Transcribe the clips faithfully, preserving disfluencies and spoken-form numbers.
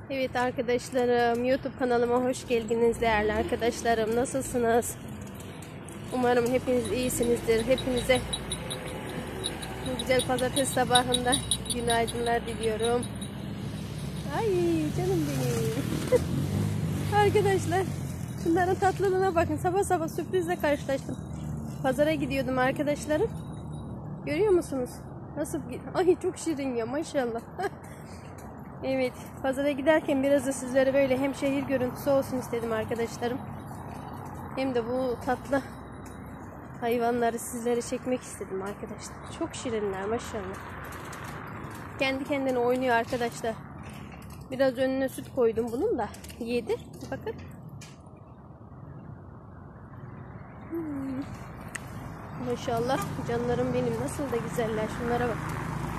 Evet arkadaşlarım, YouTube kanalıma hoş geldiniz değerli arkadaşlarım. Nasılsınız? Umarım hepiniz iyisinizdir. Hepinize bu güzel pazartesi sabahında günaydınlar diliyorum. Ay canım benim. Arkadaşlar, şunların tatlılığına bakın. Sabah sabah sürprizle karşılaştım. Pazara gidiyordum arkadaşlarım. Görüyor musunuz? Nasıl? Ay çok şirin ya, maşallah. Evet, pazara giderken biraz da sizlere böyle hem şehir görüntüsü olsun istedim arkadaşlarım. Hem de bu tatlı hayvanları sizlere çekmek istedim arkadaşlar. Çok şirinler maşallah. Kendi kendine oynuyor arkadaşlar. Biraz önüne süt koydum bunun da yedi. Bakın. Hmm. Maşallah canlarım benim, nasıl da güzeller. Şunlara bak.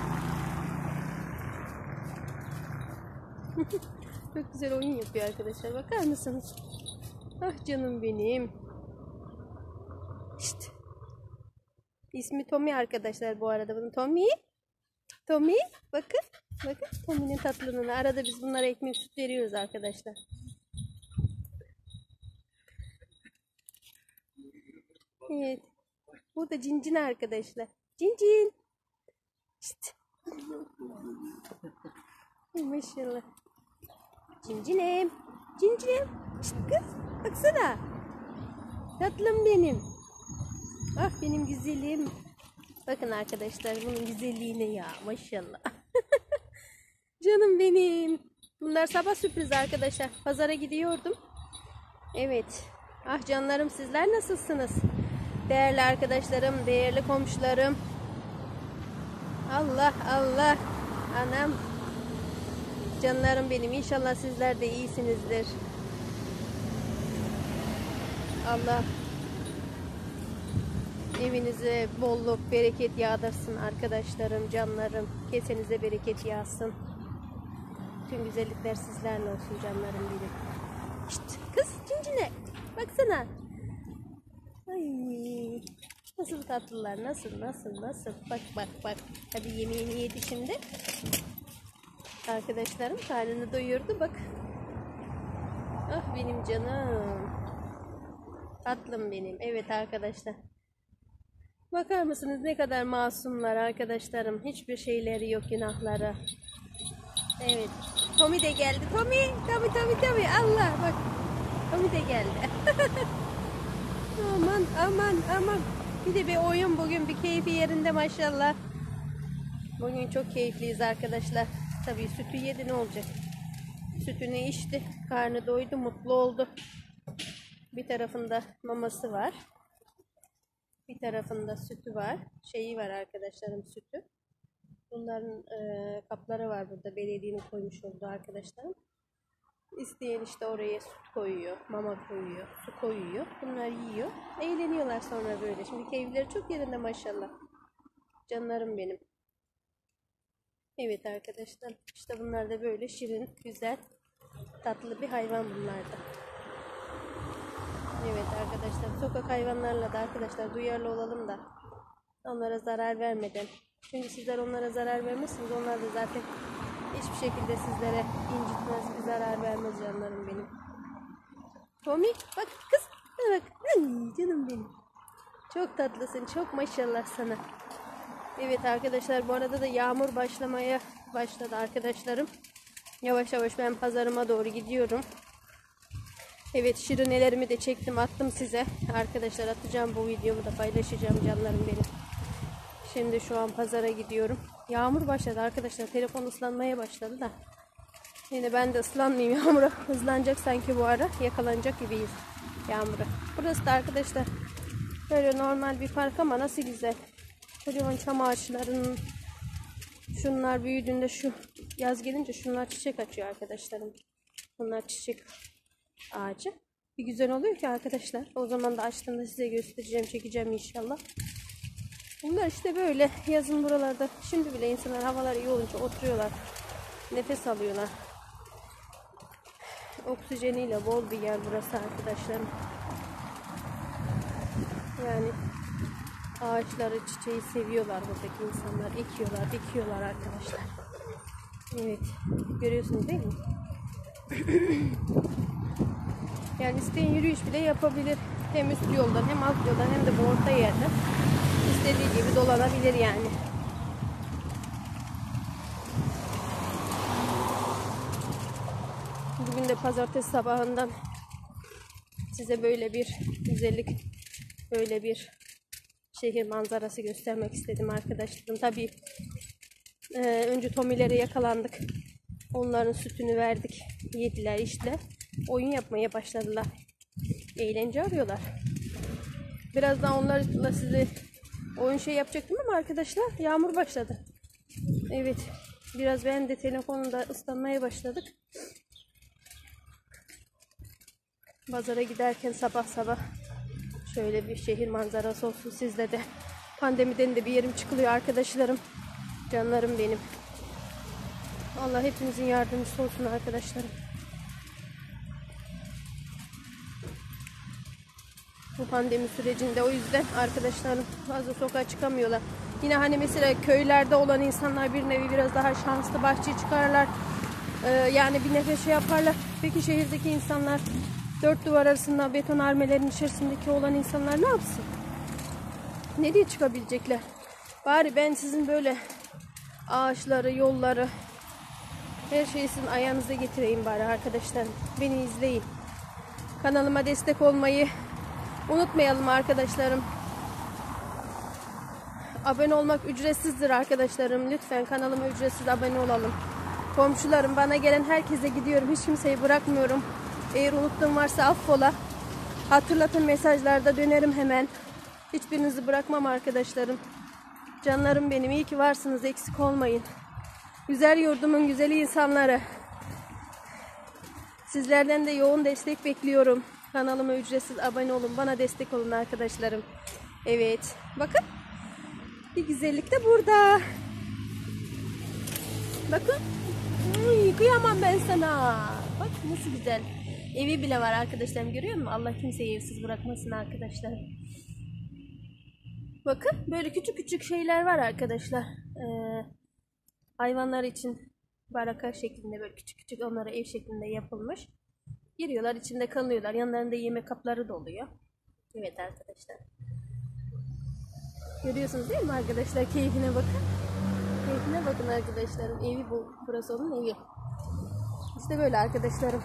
Çok güzel oyun yapıyor arkadaşlar. Bakar mısınız? Ah canım benim. İşte. İsmi Tommy arkadaşlar bu arada bunun. Tommy. Tommy. Bakın. Bakın Tommy'nin tatlılığına. Arada biz bunlara ekmek süt veriyoruz arkadaşlar. Evet. Bu da cincin arkadaşlar. Cincin. İşte. Maşallah. Cincinim. Cincinim. Şşt kız. Baksana. Tatlım benim. Ah benim güzelim. Bakın arkadaşlar bunun güzelliğine ya. Maşallah. Canım benim. Bunlar sabah sürpriz arkadaşlar. Pazara gidiyordum. Evet. Ah canlarım, sizler nasılsınız? Değerli arkadaşlarım, değerli komşularım. Allah Allah. Anam. Canlarım benim. İnşallah sizler de iyisinizdir. Allah evinize bolluk, bereket yağdırsın arkadaşlarım, canlarım. Kesenize bereket yağsın. Tüm güzellikler sizlerle olsun canlarım benim. Şşt, kız cincine. Baksana. Ay, nasıl tatlılar. Nasıl nasıl nasıl. Bak bak bak. Hadi yemeğini yedi şimdi. Arkadaşlarım karnını doyurdu bak. Ah benim canım. Tatlım benim. Evet arkadaşlar. Bakar mısınız ne kadar masumlar arkadaşlarım. Hiçbir şeyleri yok, günahları. Evet. Tommy de geldi. Tommy. Tommy Tommy Tommy. Allah bak. Tommy de geldi. Aman aman aman. Bir de bir oyun bugün, bir keyfi yerinde maşallah. Bugün çok keyifliyiz arkadaşlar. Tabii sütü yedi, ne olacak? Sütünü içti. Karnı doydu. Mutlu oldu. Bir tarafında maması var. Bir tarafında sütü var. Şeyi var arkadaşlarım, sütü. Bunların e, kapları var burada. Belediyenin koymuş olduğu arkadaşlarım. İsteyen işte oraya süt koyuyor. Mama koyuyor. Su koyuyor. Bunlar yiyor. Eğleniyorlar sonra böyle. Şimdi keyifleri çok yerinde maşallah. Canlarım benim. Evet arkadaşlar. İşte bunlar da böyle şirin, güzel, tatlı bir hayvan bunlar da. Evet arkadaşlar, sokak hayvanlarla da arkadaşlar duyarlı olalım da onlara zarar vermeden. Çünkü sizler onlara zarar vermezsiniz, onlar da zaten hiçbir şekilde sizlere incitmez, bir zarar vermez canlarım benim. Tommy bak kız, bak. Ay canım benim. Çok tatlısın, çok maşallah sana. Evet arkadaşlar, bu arada da yağmur başlamaya başladı arkadaşlarım. Yavaş yavaş ben pazarıma doğru gidiyorum. Evet, şirinelerimi de çektim, attım size. Arkadaşlar atacağım, bu videomu da paylaşacağım canlarım benim. Şimdi şu an pazara gidiyorum. Yağmur başladı arkadaşlar. Telefon ıslanmaya başladı da. Yine ben de ıslanmayayım yağmura. Hızlanacak sanki bu ara. Yakalanacak gibiyiz yağmura. Burası da arkadaşlar böyle normal bir park ama nasıl güzel. Kocaman çam ağaçlarının, şunlar büyüdüğünde, şu yaz gelince şunlar çiçek açıyor arkadaşlarım. Bunlar çiçek ağacı. Bir güzel oluyor ki arkadaşlar. O zaman da açtığımda size göstereceğim, çekeceğim inşallah. Bunlar işte böyle yazın buralarda. Şimdi bile insanlar havalar iyi olunca oturuyorlar. Nefes alıyorlar. Oksijeniyle bol bir yer burası arkadaşlarım. Yani ağaçları, çiçeği seviyorlar buradaki insanlar. Ekiyorlar, dikiyorlar arkadaşlar. Evet. Görüyorsunuz değil mi? Yani isteyen yürüyüş bile yapabilir. Hem üst yoldan hem alt yoldan hem de bu orta yerde. İstediği gibi dolanabilir yani. Bugün de pazartesi sabahından size böyle bir güzellik, böyle bir şehir manzarası göstermek istedim arkadaşlarım. Tabii e, önce tomilere yakalandık. Onların sütünü verdik. Yediler, içtiler. Oyun yapmaya başladılar. Eğlence arıyorlar. Birazdan onlarla size oyun şey yapacaktım ama arkadaşlar yağmur başladı. Evet. Biraz ben de telefonda ıslanmaya başladık. Pazara giderken sabah sabah şöyle bir şehir manzarası olsun sizde de. Pandemiden de bir yerim çıkılıyor arkadaşlarım. Canlarım benim. Allah hepinizin yardımcısı olsun arkadaşlarım. Bu pandemi sürecinde o yüzden arkadaşlarım fazla sokağa çıkamıyorlar. Yine hani mesela köylerde olan insanlar bir nevi biraz daha şanslı, bahçeye çıkarlar. Ee, yani bir nefes şey yaparlar. Peki şehirdeki insanlar, dört duvar arasında beton armelerin içerisindeki olan insanlar ne yapsın? Nereye çıkabilecekler? Bari ben sizin böyle ağaçları, yolları, her şeyi sizin ayağınıza getireyim bari arkadaşlarım. Beni izleyin. Kanalıma destek olmayı unutmayalım arkadaşlarım. Abone olmak ücretsizdir arkadaşlarım. Lütfen kanalıma ücretsiz abone olalım. Komşularım, bana gelen herkese gidiyorum. Hiç kimseyi bırakmıyorum. Eğer unuttuğum varsa affola. Hatırlatın, mesajlarda dönerim hemen. Hiçbirinizi bırakmam arkadaşlarım. Canlarım benim, iyi ki varsınız, eksik olmayın. Güzel yurdumun güzeli insanları. Sizlerden de yoğun destek bekliyorum. Kanalıma ücretsiz abone olun. Bana destek olun arkadaşlarım. Evet. Bakın. Bir güzellik de burada. Bakın. Uy, kıyamam ben sana. Bak nasıl güzel. Evi bile var arkadaşlarım, görüyor musun? Allah kimseyi evsiz bırakmasın arkadaşlar. Bakın böyle küçük küçük şeyler var arkadaşlar. Ee, hayvanlar için baraka şeklinde, böyle küçük küçük onlara ev şeklinde yapılmış. Giriyorlar, içinde kalıyorlar. Yanlarında yemek kapları da oluyor. Evet arkadaşlar. Görüyorsunuz değil mi arkadaşlar? Keyfine bakın. Keyfine bakın arkadaşlarım. Evi bu. Burası onun evi. İşte böyle arkadaşlarım.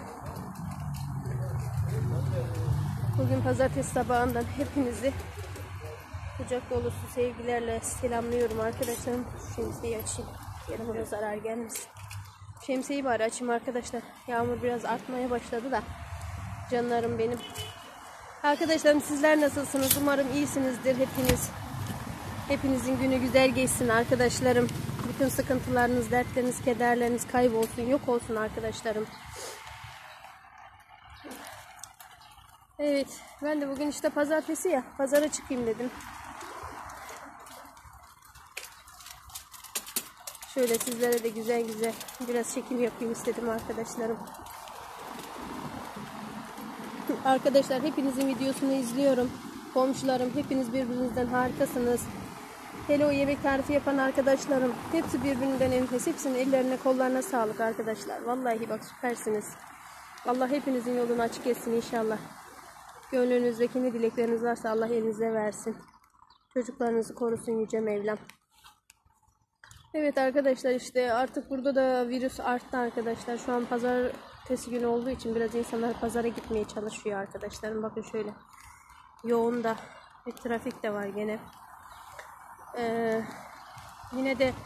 Bugün pazartesi sabahından hepinizi kucak dolusu sevgilerle selamlıyorum arkadaşlarım. Şemsiyeyi açayım. Yanıma zarar gelmesin. Şemsiyeyi bari açayım arkadaşlar. Yağmur biraz artmaya başladı da. Canlarım benim. Arkadaşlarım, sizler nasılsınız? Umarım iyisinizdir hepiniz. Hepinizin günü güzel geçsin arkadaşlarım. Bütün sıkıntılarınız, dertleriniz, kederleriniz kaybolsun, yok olsun arkadaşlarım. Evet, ben de bugün işte pazartesi ya, pazara çıkayım dedim. Şöyle sizlere de güzel güzel biraz çekim yapayım istedim arkadaşlarım. Arkadaşlar, hepinizin videosunu izliyorum. Komşularım, hepiniz birbirinizden harikasınız. Hele o yemek tarifi yapan arkadaşlarım, hepsi birbirinden enfes. Hepsinin ellerine kollarına sağlık arkadaşlar. Vallahi bak, süpersiniz. Allah hepinizin yolunu açık etsin inşallah. Gönlünüzdeki ne dilekleriniz varsa Allah elinize versin. Çocuklarınızı korusun Yüce Mevlam. Evet arkadaşlar, işte artık burada da virüs arttı arkadaşlar. Şu an pazartesi günü olduğu için biraz insanlar pazara gitmeye çalışıyor arkadaşlarım. Bakın şöyle yoğun da bir trafik de var gene. Ee, yine de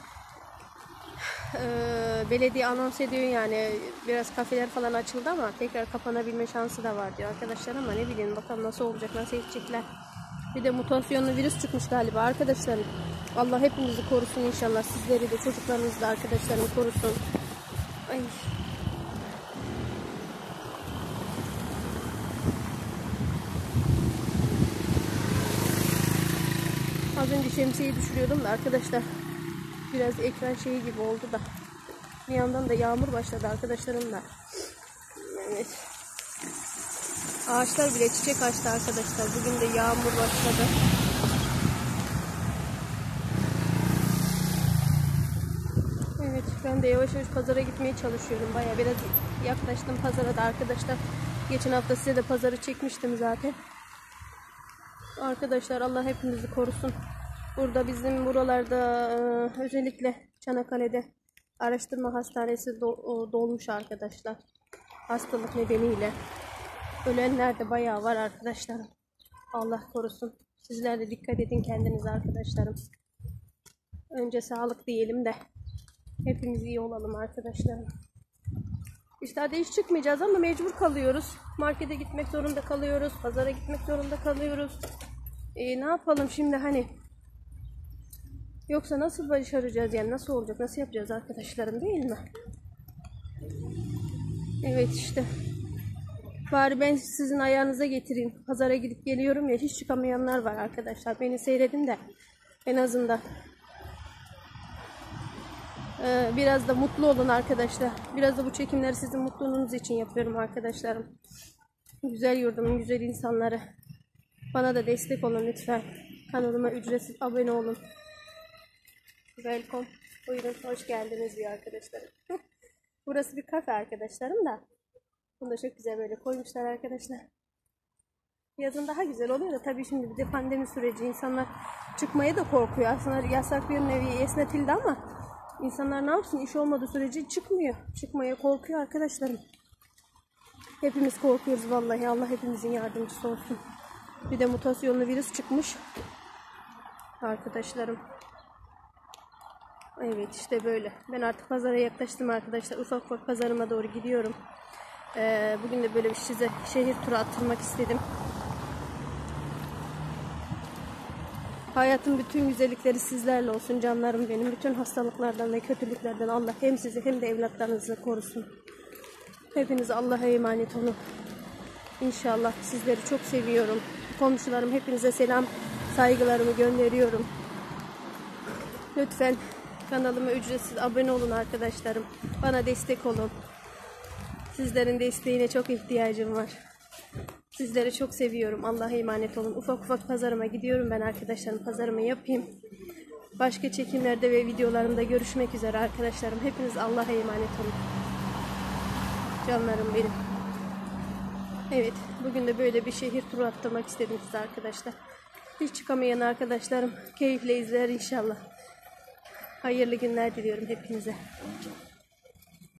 e, belediye anons ediyor, yani biraz kafeler falan açıldı ama tekrar kapanabilme şansı da var diyor arkadaşlar, ama ne bileyim bakalım nasıl olacak, nasıl edecekler. Bir de mutasyonlu virüs çıkmış galiba arkadaşlarım. Allah hepimizi korusun inşallah, sizleri de çocuklarınızı da arkadaşlarını korusun. Ay. Az önce şemsiyeyi düşürüyordum da arkadaşlar, biraz ekran şeyi gibi oldu da. Bir yandan da yağmur başladı arkadaşlarım da. Evet. Ağaçlar bile çiçek açtı arkadaşlar. Bugün de yağmur başladı. Evet. Ben de yavaş yavaş pazara gitmeye çalışıyorum. Bayağı biraz yaklaştım pazara da arkadaşlar. Geçen hafta size de pazarı çekmiştim zaten. Arkadaşlar Allah hepimizi korusun. Burada bizim buralarda özellikle Çanakkale'de araştırma hastanesi dolmuş arkadaşlar. Hastalık nedeniyle. Ölenler de bayağı var arkadaşlarım. Allah korusun. Sizler de dikkat edin kendinize arkadaşlarım. Önce sağlık diyelim de hepimiz iyi olalım arkadaşlarım. İşte hadi hiç çıkmayacağız ama mecbur kalıyoruz. Markete gitmek zorunda kalıyoruz. Pazara gitmek zorunda kalıyoruz. Ee, ne yapalım şimdi hani? Yoksa nasıl başaracağız yani? Nasıl olacak? Nasıl yapacağız arkadaşlarım, değil mi? Evet işte. Bari ben sizin ayağınıza getireyim. Pazara gidip geliyorum ya, hiç çıkamayanlar var arkadaşlar. Beni seyredin de en azından ee, biraz da mutlu olun arkadaşlar. Biraz da bu çekimleri sizin mutluluğunuz için yapıyorum arkadaşlarım. Güzel yurdumun güzel insanları. Bana da destek olun lütfen. Kanalıma ücretsiz abone olun. Welcome. Buyurun, hoş geldiniz diyor arkadaşlarım. Burası bir kafe arkadaşlarım da. Bunu da çok güzel böyle koymuşlar arkadaşlar. Yazın daha güzel oluyor da tabii şimdi bir de pandemi süreci, insanlar çıkmaya da korkuyor. Aslında yasak bir nevi esnetildi ama insanlar ne yapsın, iş olmadığı sürece çıkmıyor. Çıkmaya korkuyor arkadaşlarım. Hepimiz korkuyoruz vallahi, Allah hepimizin yardımcısı olsun. Bir de mutasyonlu virüs çıkmış arkadaşlarım. Evet işte böyle. Ben artık pazara yaklaştım arkadaşlar. Ufak ufak pazarıma doğru gidiyorum. Ee, bugün de böyle bir size şehir turu attırmak istedim. Hayatın bütün güzellikleri sizlerle olsun canlarım benim. Bütün hastalıklardan ve kötülüklerden Allah hem sizi hem de evlatlarınızı korusun. Hepiniz Allah'a emanet olun. İnşallah sizleri çok seviyorum. Komşularım, hepinize selam, saygılarımı gönderiyorum. Lütfen kanalıma ücretsiz abone olun arkadaşlarım. Bana destek olun. Sizlerin desteğine çok ihtiyacım var. Sizleri çok seviyorum. Allah'a emanet olun. Ufak ufak pazarıma gidiyorum ben arkadaşlarım. Pazarımı yapayım. Başka çekimlerde ve videolarımda görüşmek üzere arkadaşlarım. Hepiniz Allah'a emanet olun. Canlarım benim. Evet, bugün de böyle bir şehir turu attırmak istedim size arkadaşlar. Hiç çıkamayan arkadaşlarım keyifle izler inşallah. Hayırlı günler diliyorum hepinize.